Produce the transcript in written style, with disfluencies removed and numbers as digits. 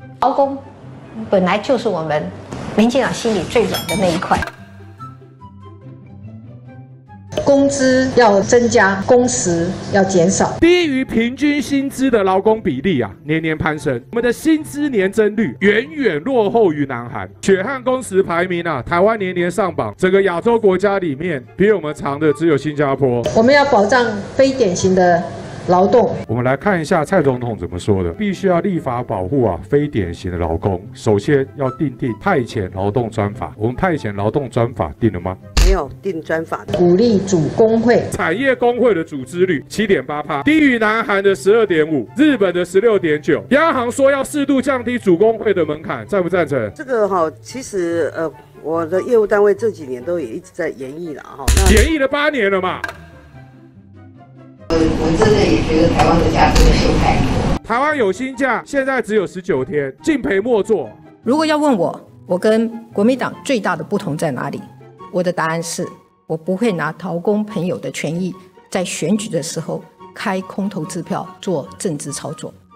劳工本来就是我们民进党心里最软的那一块。 工资要增加，工时要减少。 低于平均薪资的劳工比例年年攀升，我们的薪资年增率远远落后于南韩。血汗工时排名台湾年年上榜，整个亚洲国家里面比我们长的只有新加坡。 我们要保障非典型的劳动。 我们来看一下蔡总统怎么说的：必须要立法保护非典型的劳工，首先要订定派遣劳动专法。我们派遣劳动专法定了吗？ 没有定专法。 鼓励主工会， 产业工会的组织率7.8%，低于南韩的12.5%，日本的16.9%。央行说要适度降低主工会的门槛，赞不赞成？ 这个其实我的业务单位这几年都也一直在研议了研议了8年了嘛。 我真的也觉得台湾的假真的休太多。 台湾有薪假，现在只有19天，敬陪末座。 如果要问我跟国民党最大的不同在哪里？我的答案是，我不会拿劳工朋友的权益在选举的时候开空头支票做政治操作。